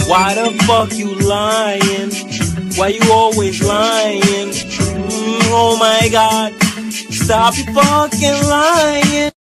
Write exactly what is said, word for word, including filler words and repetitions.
Why the fuck you lying? Why you always lying? Mm, oh my God, stop your fucking lying.